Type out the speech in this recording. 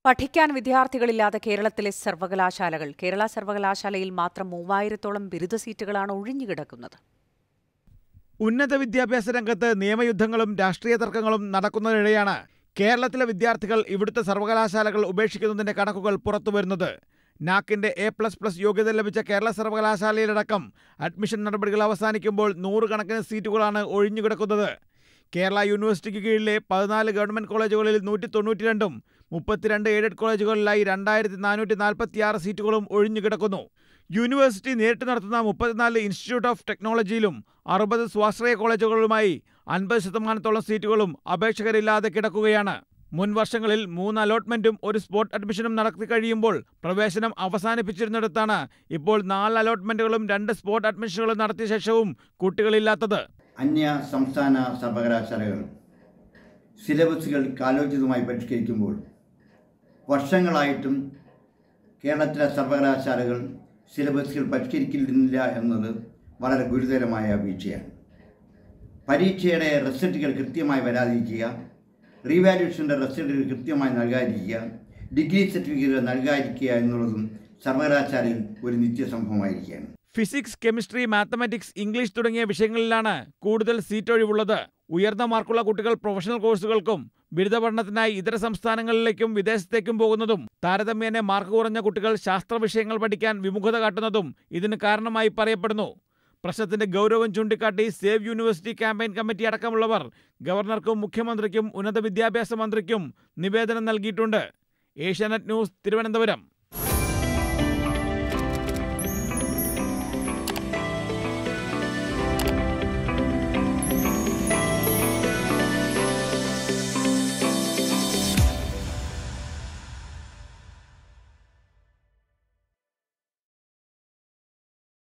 പഠിക്കാൻ വിദ്യാർത്ഥികളില്ലാതെ കേരളത്തിലെ സർവകലാശാലകൾ. കേരള സർവകലാശാലയിൽ മാത്രം 3000-ഓളം ബിരുദ സീറ്റുകളാണ് ഒഴിഞ്ഞുകിടക്കുന്നത്. ഉന്നത വിദ്യാഭ്യാസ രംഗത്ത് നിയമയുദ്ധങ്ങളും രാഷ്ട്രീയ തർക്കങ്ങളും നടക്കുന്നതിനിടെയാണ് കേരളത്തിലെ വിദ്യാർത്ഥികൾ ഇവിടുത്തെ സർവകലാശാലകൾ ഉപേക്ഷിക്കുന്നതിന്റെ കണക്കുകൾ പുറത്തുവരുന്നത്. നാക്കിന്റെ A++ യോഗ്യത ലഭിച്ച കേരള സർവകലാശാലയിലടക്കം അഡ്മിഷൻ നടപടികൾ അവസാനിക്കുമ്പോൾ 100 കണക്കിന് സീറ്റുകളാണ് ഒഴിഞ്ഞുകിടക്കുന്നത്. കേരള യൂണിവേഴ്സിറ്റിക്ക് കീഴിലെ 14 ഗവൺമെന്റ് കോളേജുകളിൽ 192ഉം 32 എയ്ഡഡ് കോളേജുകളിലായി 2446 സീറ്റുകളും ഒഴിഞ്ഞുകിടക്കുന്നു. യൂണിവേഴ്സിറ്റി നേരിട്ട് നടത്തുന്ന 34 ഇൻസ്റ്റിറ്റ്യൂട്ട് ഓഫ് ടെക്നോളജിയിലും 60 സ്വാശ്രയ കോളേജുകളുമായി 50% സീറ്റുകളും അപേക്ഷകരില്ലാതെ കിടക്കുകയാണ്. മുൻ വർഷങ്ങളിൽ 3 അലോട്ട്മെന്റും 1 സ്പോട്ട് അഡ്മിഷനും നടത്തി കഴിയുമ്പോൾ പ്രവേശനം അവസാനിപ്പിച്ചിരുന്നിടത്താണ് ഇപ്പോൾ 4 അലോട്ട്മെന്റുകളും 2 സ്പോട്ട് അഡ്മിഷനുകളും നടത്തിയ ശേഷവും കുട്ടികളില്ലാത്തത്. അന്യ സംസ്ഥാന സർവകലാശാലകൾ സിലബസുകൾ കാലോചിതമായി പരിഷ്കരിക്കുമ്പോൾ വർഷങ്ങളായിട്ടും കേരളത്തിലെ സർവകലാശാലകൾ സിലബസുകൾ പരിഷ്കരിക്കുന്നില്ല എന്നത് വളരെ ഗുരുതരമായ വീഴ്ചയാണ്. പരീക്ഷയുടെ റിസൾട്ടുകൾ കൃത്യമായി വരാതിരിക്കുക, റീവാല്യൂഷൻ്റെ റിസൾട്ടുകൾ കൃത്യമായി നൽകാതിരിക്കുക, ഡിഗ്രി സർട്ടിഫിക്കറ്റുകൾ നൽകാതിരിക്കുക എന്നുള്ളതും സർവകലാശാലയിൽ ഒരു നിത്യസംഭവമായിരിക്കുകയാണ്. ഫിസിക്സ്, കെമിസ്ട്രി, മാത്തമാറ്റിക്സ്, ഇംഗ്ലീഷ് തുടങ്ങിയ വിഷയങ്ങളിലാണ് കൂടുതൽ സീറ്റ് ഒഴിവുള്ളത്. ഉയർന്ന മാർക്കുള്ള കുട്ടികൾ പ്രൊഫഷണൽ കോഴ്സുകൾക്കും ബിരുദ പഠനത്തിനായി ഇതര സംസ്ഥാനങ്ങളിലേക്കും വിദേശത്തേക്കും പോകുന്നതും താരതമ്യേന മാർക്ക് കുറഞ്ഞ കുട്ടികൾ ശാസ്ത്ര വിഷയങ്ങൾ പഠിക്കാൻ വിമുഖത കാട്ടുന്നതും ഇതിന് കാരണമായി പറയപ്പെടുന്നു. പ്രശ്നത്തിന്റെ ഗൗരവം ചൂണ്ടിക്കാട്ടി സേവ് യൂണിവേഴ്സിറ്റി ക്യാമ്പയിൻ കമ്മിറ്റി അടക്കമുള്ളവർ ഗവർണർക്കും മുഖ്യമന്ത്രിക്കും ഉന്നത വിദ്യാഭ്യാസ മന്ത്രിക്കും നിവേദനം നൽകിയിട്ടുണ്ട്. ഏഷ്യാനെറ്റ് ന്യൂസ്, തിരുവനന്തപുരം.